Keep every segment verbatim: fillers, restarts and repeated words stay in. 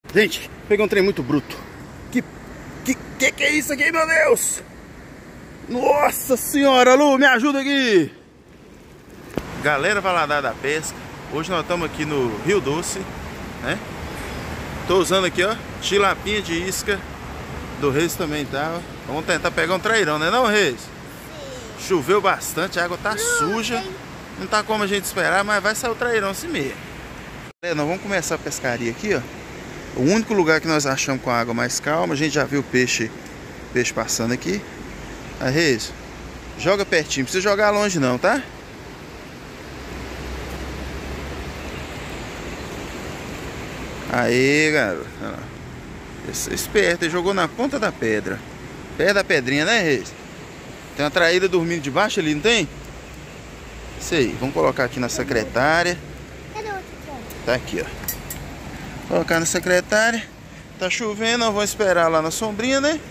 Gente, peguei um trem muito bruto. Que, que que que é isso aqui, meu Deus? Nossa senhora, Lu, me ajuda aqui. Galera Valadares da Pesca, hoje nós estamos aqui no Rio Doce, né? Tô usando aqui, ó, tilapinha de isca do Reis também, tá? Vamos tentar pegar um trairão, né não, Reis? Sim. Choveu bastante, a água tá suja. Não tá como a gente esperar, mas vai sair o trairão assim mesmo. É, nós vamos começar a pescaria aqui, ó. O único lugar que nós achamos com a água mais calma. A gente já viu o peixe, peixe passando aqui. Aí, Reis, joga pertinho, não precisa jogar longe não, tá? Aí, garoto. Esse esperto, ele jogou na ponta da pedra. Perto da pedrinha, né, Reis? Tem uma traíra dormindo debaixo ali, não tem? Isso aí, vamos colocar aqui na secretária. Tá aqui, ó. Colocar na secretária. Tá chovendo, nós vamos esperar lá na sombrinha, né?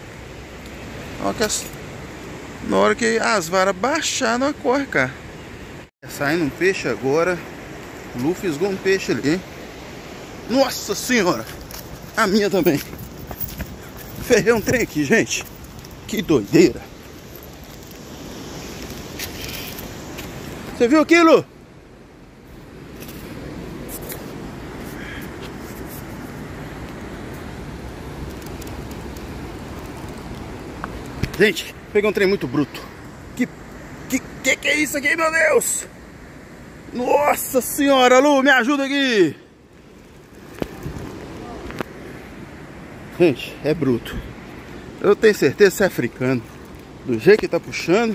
Na hora que as varas baixar, nós corre cá. Saindo um peixe agora. O Lu fisgou um peixe ali, hein? Nossa senhora! A minha também. Ferrei um trem aqui, gente. Que doideira. Você viu aquilo? Gente, peguei um trem muito bruto. Que, que que que é isso aqui, meu Deus? Nossa senhora, Lu, me ajuda aqui. Gente, é bruto. Eu tenho certeza que é africano. Do jeito que tá puxando.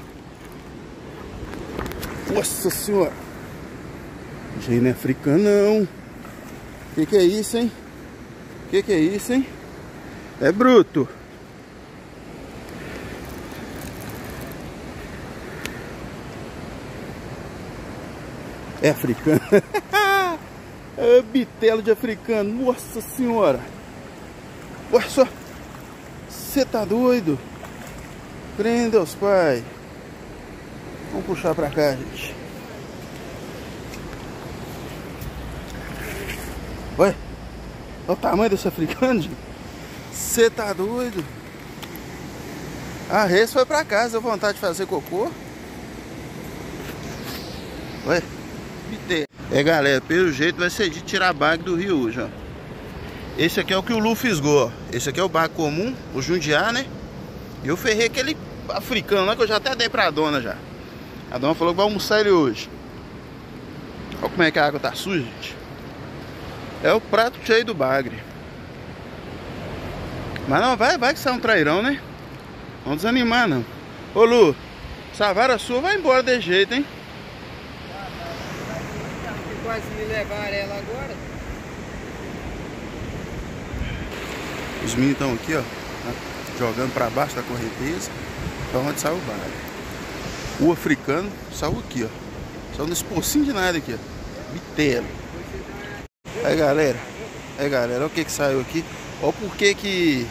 Nossa senhora. Gente, não é africano não. Que que é isso, hein? Que que é isso, hein? É bruto. É africano. É bitelo de africano. Nossa senhora. Olha só. Você tá doido? Prenda os pai. Vamos puxar pra cá, gente. Olha. Olha o tamanho desse africano, gente. Você tá doido? A Reis foi pra casa. Deu vontade de fazer cocô. Olha. É, galera, pelo jeito vai ser de tirar bag do rio hoje, ó. Esse aqui é o que o Lu fisgou, ó. Esse aqui é o bag comum, o jundiá, né? E eu ferrei aquele africano lá que eu já até dei pra dona já. A dona falou que vai almoçar ele hoje. Olha como é que a água tá suja, gente. É o prato cheio do bagre. Mas não, vai, vai que sai um trairão, né? Não desanimar, não. Ô, Lu, essa vara sua vai embora de jeito, hein? Quase me levar ela agora. Os meninos estão aqui, ó, jogando para baixo da correnteza, para onde saiu o bagre. O africano saiu aqui, ó. Saiu nesse pocinho de nada aqui, ó. Bitelo. Aí, galera. Aí, galera, olha o que que saiu aqui. Olha por que que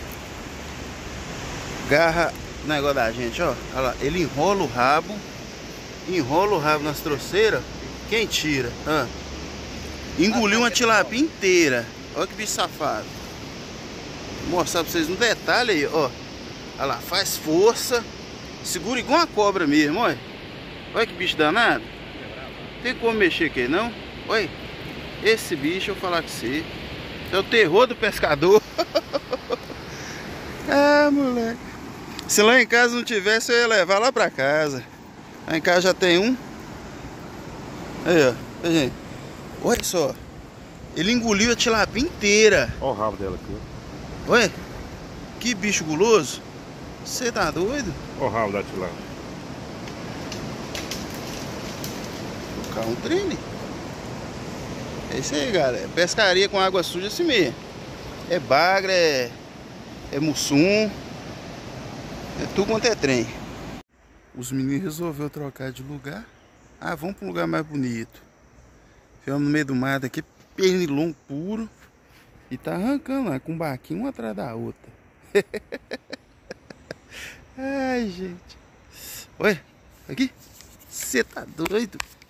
garra o negócio da gente, ó. Olha lá, ele enrola o rabo, enrola o rabo nas troceiras. Quem tira? Ah. Engoliu uma tilapia inteira. Olha que bicho safado. Vou mostrar pra vocês um detalhe aí, ó. Olha lá, faz força. Segura igual uma cobra mesmo, olha. Olha que bicho danado. Tem como mexer aqui, não? Olha. Esse bicho, eu vou falar com você. É o terror do pescador. Ah, moleque. Se lá em casa não tivesse, eu ia levar lá pra casa. Lá em casa já tem um. Aí, ó, gente. Olha só. Ele engoliu a tilapia inteira. Olha o rabo dela aqui. Olha. Que bicho guloso. Você tá doido? Olha o rabo da tilapia. Tocar um trem. É isso aí, galera. Pescaria com água suja assim mesmo. É bagre, é, é mussum. É tudo quanto é trem. Os meninos resolveram trocar de lugar. Ah, vamos para um lugar mais bonito. Ficamos no meio do mato aqui, pernilongo puro. E tá arrancando lá, com um barquinho uma atrás da outra. Ai, gente. Olha, aqui. Você tá doido?